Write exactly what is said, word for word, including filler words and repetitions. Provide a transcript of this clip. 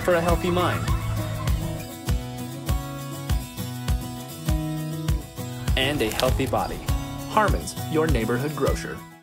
for a healthy mind. And a healthy body. Harmons, your neighborhood grocer.